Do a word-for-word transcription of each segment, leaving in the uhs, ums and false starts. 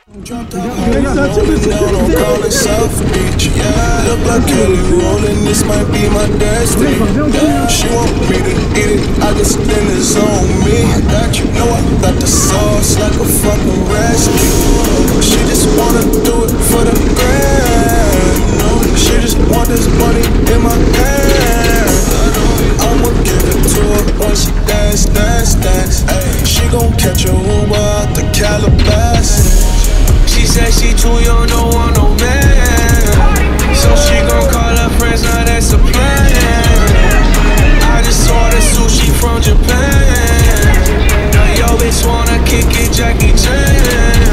Dropped out home, rolling down on College South Beach. Yeah, look like Kelly rolling, this might be my destiny. Yeah, she want me to eat it, I guess then it's on me. I got you, know I got the sauce like a fucking recipe. She just wanna do it for the grand. She just want this money in my hand. I'ma give it to her when she dance, dance, dance. She gon' catch a Uber out the Calabasas. She said she too young, don't want no man. So she gon' call her friends, now that's a plan. I just ordered sushi from Japan. Now yo bitch wanna kick it, Jackie Chan.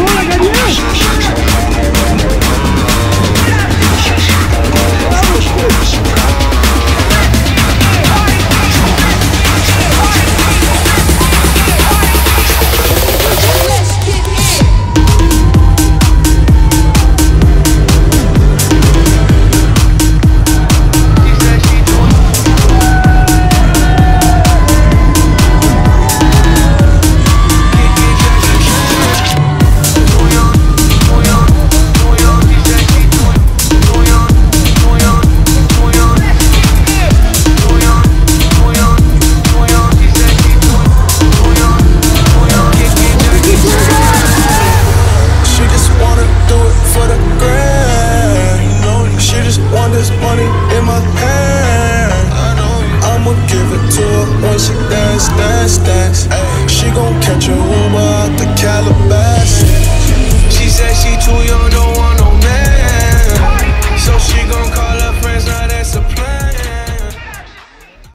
Money in my hand, I'ma give it to her when she dance, dance, dance. She gon' catch a Uber out the Calabasas.